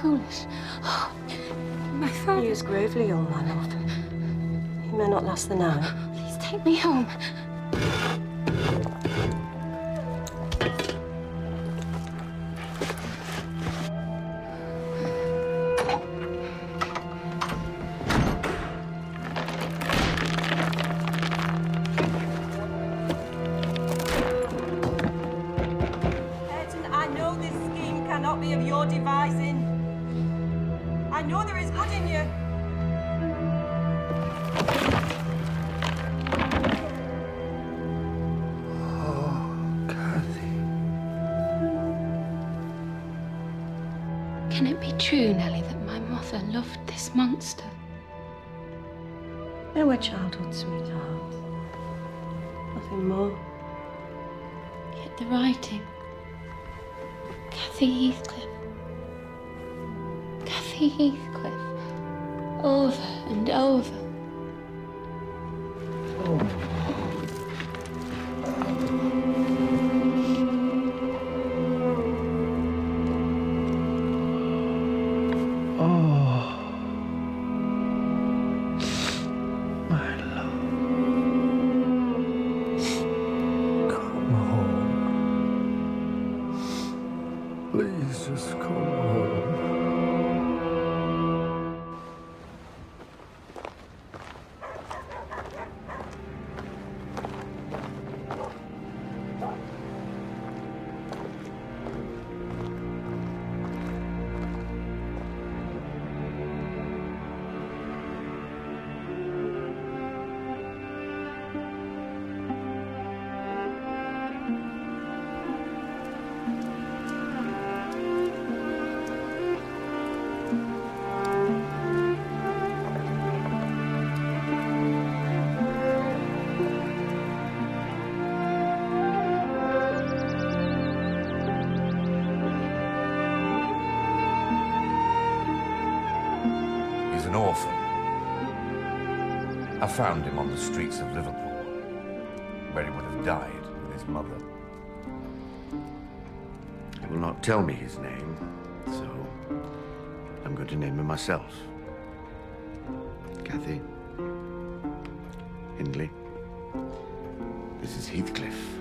foolish. Oh, my father... He is gravely ill, my lord. He may not last the night. Please take me home. Cannot be of your devising. I know there is good in you. Oh, Kathy. Can it be true, Nellie, that my mother loved this monster? They were childhood sweethearts. Nothing more. Yet the writing. Kathy Heathcliff. Kathy Heathcliff. Over and over. My love. Come home. Please just come home. He's an orphan. I found him on the streets of Liverpool, where he would have died with his mother. He will not tell me his name, so I'm going to name him myself. Kathy. Hindley. This is Heathcliff.